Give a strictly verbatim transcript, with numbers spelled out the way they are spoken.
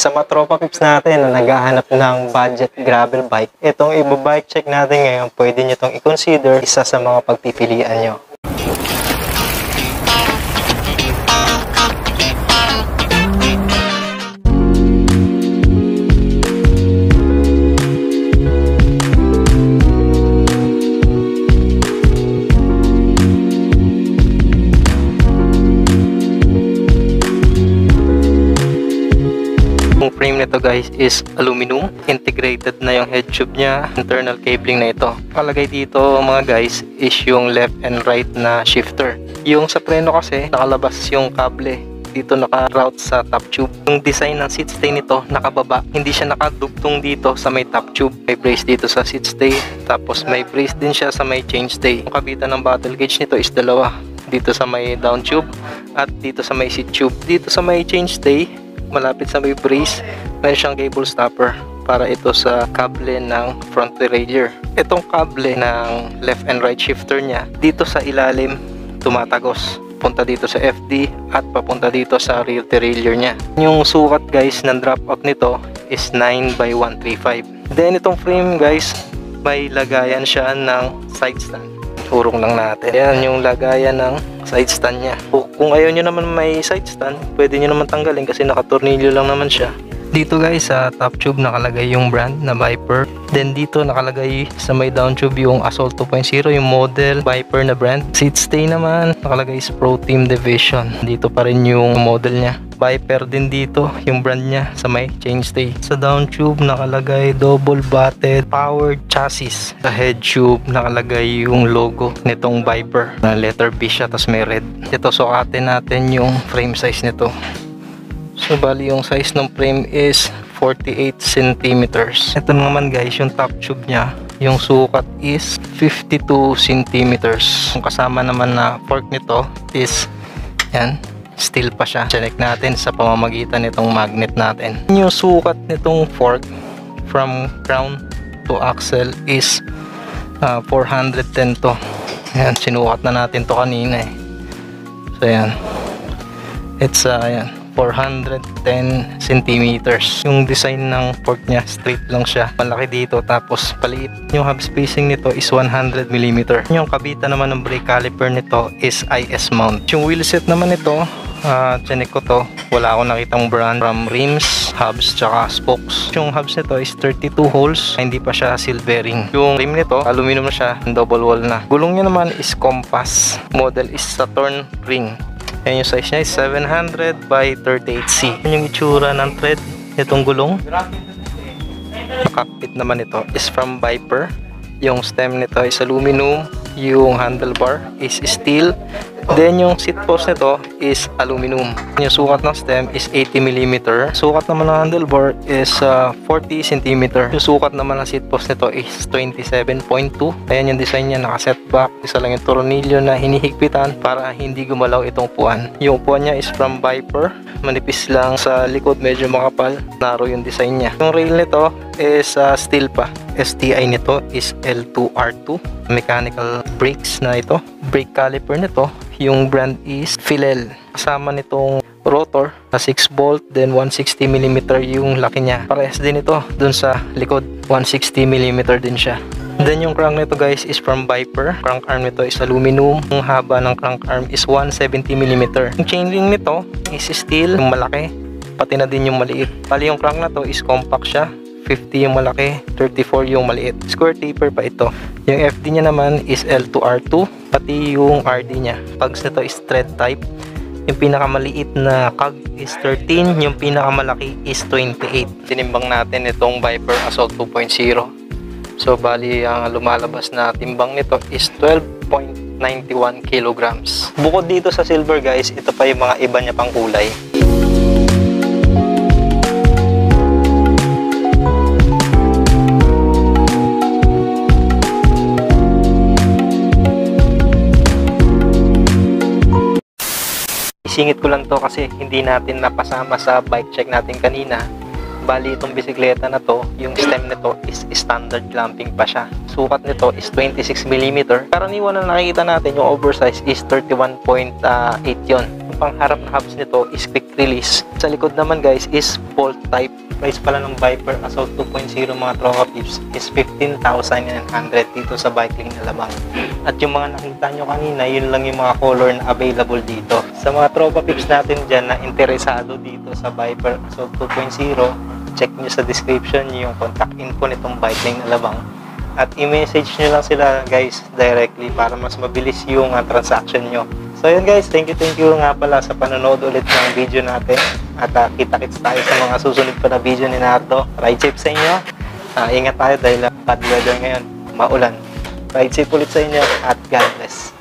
Sa mga tropa pips natin na naghahanap ng budget gravel bike, itong i-bike check natin ngayon, pwede nyo itong i-consider isa sa mga pagpipilian nyo. Yung frame nito guys is aluminum, integrated na yung head tube nya, internal cabling na ito. Palagay dito mga guys is yung left and right na shifter. Yung sa preno kasi nakalabas yung kable, dito naka-route sa top tube. Yung design ng seat stay nito nakababa, hindi siya nakadugtong dito sa may top tube. May brace dito sa seat stay, tapos may brace din siya sa may chain stay. Yung kabitan ng bottle gauge nito is dalawa, dito sa may down tube at dito sa may seat tube. Dito sa may chain stay, malapit sa may brace, meron siyang cable stopper para ito sa kable ng front derailleur. Itong kable ng left and right shifter niya, dito sa ilalim tumatagos, punta dito sa F D at papunta dito sa rear derailleur niya. Yung sukat guys ng drop out nito is nine by one thirty-five. Then itong frame guys, may lagayan siya ng side stand. Urong lang natin. Yan yung lagayan ng side stand niya. Kung ayaw nyo naman may side stand, pwede nyo naman tanggalin kasi nakatornilyo lang naman siya. Dito guys sa top tube nakalagay yung brand na Viper. Then dito nakalagay sa may down tube yung Assault two point oh, yung model Viper na brand. Seat stay naman nakalagay is Pro Team Division. Dito pa rin yung model niya. Viper din dito yung brand niya sa may chain stay. Sa down tube nakalagay double batted powered chassis. Sa head tube nakalagay yung logo nitong Viper na letter B siya, tapos may red. Ito sukatin natin yung frame size nito. So bali yung size ng frame is forty-eight centimeters. Ito naman guys yung top tube niya, yung sukat is fifty-two centimeters. Yung kasama naman na fork nito is yan, steel pa siya. Check natin sa pamamagitan nitong magnet natin. Yung sukat nitong fork from crown to axle is uh, four hundred ten to. Yan, sinukat na natin to kanina eh. So yan, it's uh, yan, four hundred ten centimeters. Yung design ng fork niya, straight lang siya. Malaki dito, tapos paliit. Yung hub spacing nito is one hundred millimeter. Yung kabitan naman ng brake caliper nito is I S mount. Yung wheel set naman nito, uh, chinek ko to. Wala akong nakitang brand from rims, hubs, tsaka spokes. Yung hubs nito is thirty-two holes. Hindi pa siya seal bearing. Yung rim nito, aluminum na siya, double wall na. Gulong niya naman is compass. Model is Saturn ring. Yan yung size niya is seven hundred by thirty-eight C. Yan yung itsura ng thread nitong gulong. Cockpit naman ito is from Viper. Yung stem nito is aluminum. Yung handlebar is steel. Then yung seat post nito is aluminum. Yung sukat ng stem is eighty millimeter. Sukat naman ng handlebar is uh, forty centimeter. Yung sukat naman ng seat post nito is twenty-seven point two. Ayan yung design niya, naka-set back. Isa lang yung tornilyo na hinihigpitan para hindi gumalaw itong upuan. Yung upuan niya is from Viper. Manipis lang sa likod, medyo makapal. Narrow yung design niya. Yung rail nito is uh, steel pa. S T I nito is L two R two. Mechanical brakes na ito. Brake caliper nito, yung brand is Philel. Kasama nitong rotor na six bolt, then one sixty millimeter yung laki niya. Parehas din ito dun sa likod, one sixty millimeter din siya. Then yung crank nito guys is from Viper. Crank arm nito is aluminum. Yung haba ng crank arm is one seventy millimeter. Yung chainring nito is steel, yung malaki, pati na din yung maliit. Bali yung crank na to is compact siya. fifty yung malaki, thirty-four yung maliit. Square taper pa ito. Yung F D niya naman is L two R two, pati yung R D niya. Pugs nito is thread type. Yung pinakamaliit na cog is thirteen, yung pinakamalaki is twenty-eight. Tinimbang natin itong Viper Assault two point oh. So bali ang lumalabas na timbang nito is twelve point nine one kilograms. Bukod dito sa silver guys, ito pa yung mga iba niya pang kulay. Isingit ko lang to kasi hindi natin napasama sa bike check natin kanina. Bali itong bisikleta na to, yung stem nito is standard clamping pa siya. Sukat nito is twenty-six millimeter. Karaniwan na nakikita natin yung oversize is thirty-one point eight yon. Yung pangharap na hubs nito is quick release. Sa likod naman guys is bolt type. Price pala ng Viper Assault two point oh mga tropa pips is fifteen thousand nine hundred dito sa Bikeling Alabang. At yung mga nakita nyo kanina, yun lang yung mga color na available dito. Sa mga tropa pips natin dyan na interesado dito sa Viper Assault two point oh, check nyo sa description yung contact info nitong Bikeling Alabang. At i-message nyo lang sila guys directly para mas mabilis yung uh, transaction nyo. So yun guys, thank you thank you nga pala sa panonood ulit ng video natin. At uh, kita-kits tayo sa mga susunod pa na video ni Nardo. Ride safe sa inyo. Uh, ingat tayo dahil uh, bad weather ngayon, maulan. Ride safe ulit sa inyo at God bless.